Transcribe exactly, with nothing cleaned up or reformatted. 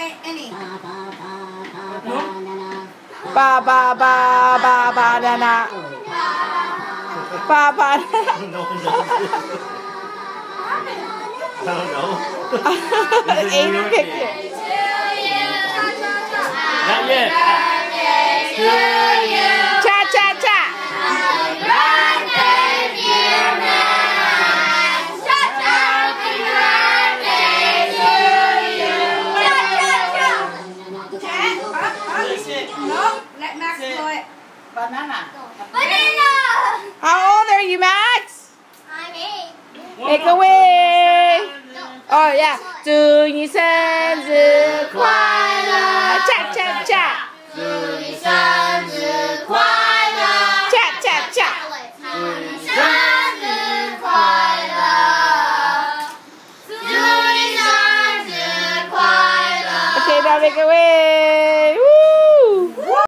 Annie. Ba ba ba ba banana. Ba ba. I don't know. Aiden picked it. Not yet. Cha cha cha. No, let Max do it. Banana. Banana! How old are you, Max? I'm eight. Make a wish. Oh yeah. 祝你生日快乐，恰恰恰。 祝你生日快乐！ 恰恰恰。 祝你生日快乐！祝你生日快乐！ Okay, now make a wish.